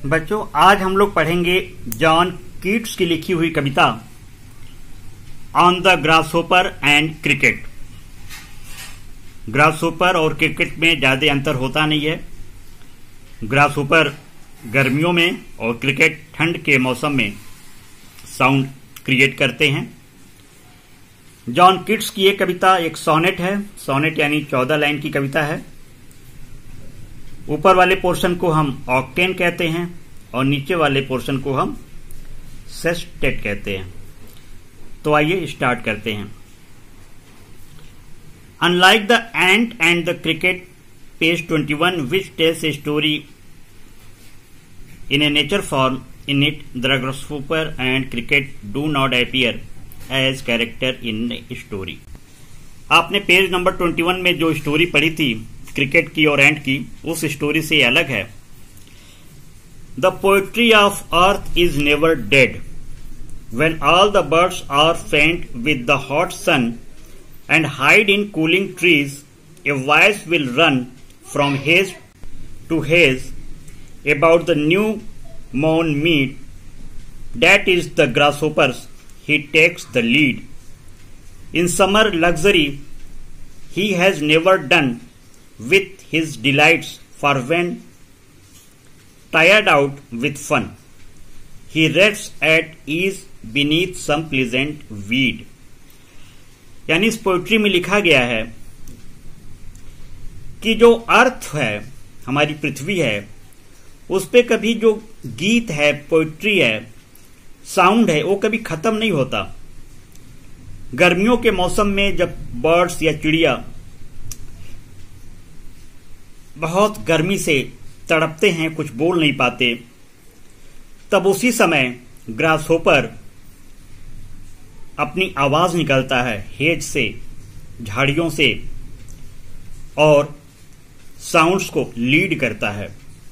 बच्चों, आज हम लोग पढ़ेंगे जॉन कीट्स की लिखी हुई कविता on the grasshopper and cricket. Grasshopper और क्रिकेट में ज्यादा अंतर होता नहीं है। ग्रासहोपर गर्मियों में और क्रिकेट ठंड के मौसम में साउंड क्रिएट करते हैं। जॉन कीट्स की एक कविता एक सोनेट है। सोनेट यानी 14 लाइन की कविता है। ऊपर वाले पोर्शन को हम ऑक्टेन कहते हैं और नीचे वाले पोर्शन को हम सेस्टेट कहते हैं। तो आइए स्टार्ट करते हैं। Unlike the ant and the cricket, page 21, which tells a story in a nature form, in it the grasshopper and cricket do not appear as character in a story. आपने page number 21 में जो story पढ़ी थी cricket की और एंट की, उस story से अलग है। The poetry of earth is never dead. When all the birds are faint with the hot sun and hide in cooling trees, a voice will run from hedge to hedge about the new मोर्न mead, that is the grasshopper's, he takes the lead. In summer luxury he has never done with his delights, for when tired out with fun he rests at ease beneath some pleasant weed. यानी इस poetry में लिखा गया है कि जो अर्थ है, हमारी पृथ्वी है, उस पे कभी जो गीत है, पोएट्री है, साउंड है, वो कभी खत्म नहीं होता। गर्मियों के मौसम में जब बर्ड्स या चिड़िया बहुत गर्मी से तड़पते हैं, कुछ बोल नहीं पाते, तब उसी समय ग्रासहोपर अपनी आवाज निकालता है हेज से, झाड़ियों से, और साउंड्स को लीड करता है।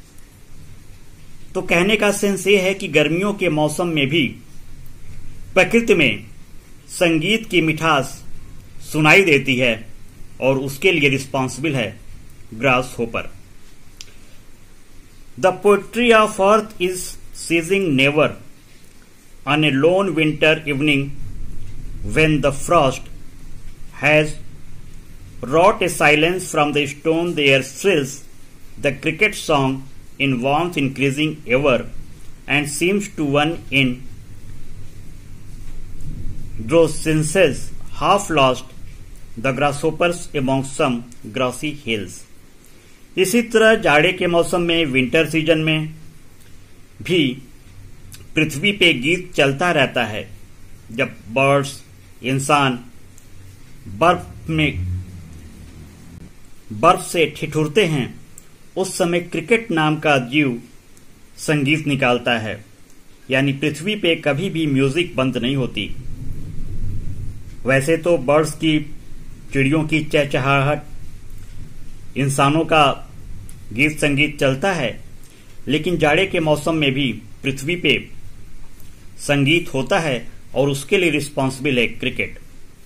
तो कहने का सेंस ये है कि गर्मियों के मौसम में भी प्रकृति में संगीत की मिठास सुनाई देती है और उसके लिए रिस्पॉन्सिबल है grasshopper. The poetry of earth is ceasing never on a lone winter evening when the frost has wrought a silence from the stone there thrills the cricket song in warmth increasing ever, and seems to one in those senses half lost the grasshoppers among some grassy hills. इसी तरह जाड़े के मौसम में, winter season में भी पृथ्वी पे गीत चलता रहता है। जब बर्ड्स, इंसान बर्फ से ठिठुरते हैं, उस समय क्रिकेट नाम का जीव संगीत निकालता है। यानी पृथ्वी पे कभी भी म्यूजिक बंद नहीं होती। वैसे तो बर्ड्स की, चिड़ियों की चहचहाहट, इंसानों का गीत संगीत चलता है, लेकिन जाड़े के मौसम में भी पृथ्वी पे संगीत होता है और उसके लिए रिस्पॉन्सिबल है क्रिकेट।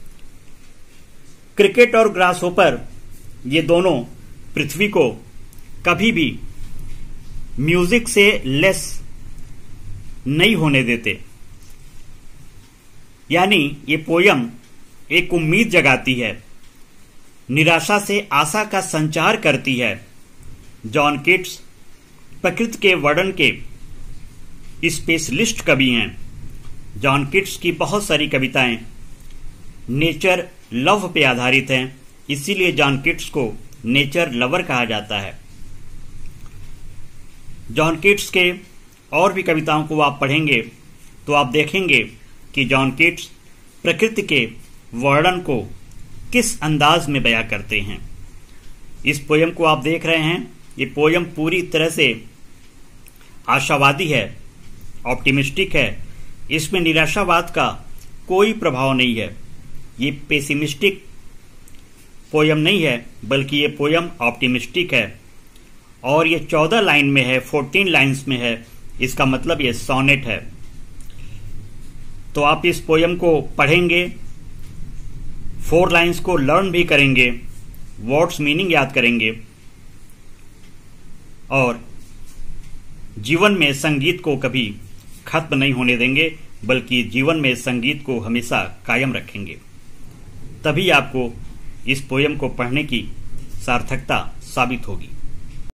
क्रिकेट और ग्रासहोपर ये दोनों पृथ्वी को कभी भी म्यूजिक से लेस नहीं होने देते। यानी ये पोयम एक उम्मीद जगाती है, निराशा से आशा का संचार करती है। जॉन कीट्स प्रकृति के वर्णन के स्पेशलिस्ट कवि हैं। जॉन कीट्स की बहुत सारी कविताएं नेचर लव पे आधारित हैं, इसीलिए जॉन कीट्स को नेचर लवर कहा जाता है। जॉन कीट्स के और भी कविताओं को आप पढ़ेंगे तो आप देखेंगे कि जॉन कीट्स प्रकृति के वर्णन को किस अंदाज में बयां करते हैं। इस पोयम को आप देख रहे हैं, ये पोयम पूरी तरह से आशावादी है, ऑप्टिमिस्टिक है। इसमें निराशावाद का कोई प्रभाव नहीं है। ये पेसिमिस्टिक पोयम नहीं है, बल्कि ये पोयम ऑप्टिमिस्टिक है। और ये 14 लाइन में है, 14 लाइन्स में है। इसका मतलब ये सोनेट है। तो आप इस पोयम को पढ़ेंगे, 4 लाइन्स को लर्न भी करेंगे, वर्ड्स मीनिंग याद करेंगे और जीवन में संगीत को कभी खत्म नहीं होने देंगे, बल्कि जीवन में संगीत को हमेशा कायम रखेंगे। तभी आपको इस पोयम को पढ़ने की सार्थकता साबित होगी।